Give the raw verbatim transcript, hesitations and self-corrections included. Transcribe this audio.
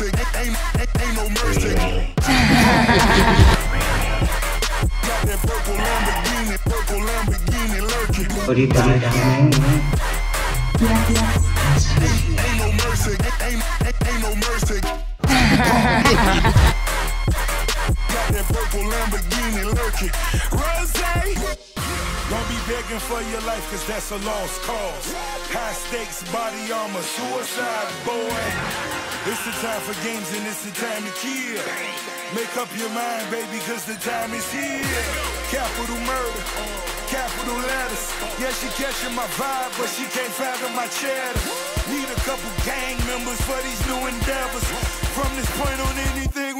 mercy, ain't, ain't, ain't no mercy. Got that purple Lamborghini, purple Lamborghini lurking. What do you think? Yes, yes. Ain't, ain't no mercy, ain't, ain't, ain't no mercy. Got that purple Lamborghini lurking. Rose, don't be begging for your life, cause that's a lost cause. High stakes, body armor, suicide, boy. It's the time for games and it's the time to kill. Make up your mind, baby, cause the time is here. Capital murder, capital letters. Yeah, she catching my vibe, but she can't fathom my cheddar. Need a couple gang members for these new endeavors. From this point on, anything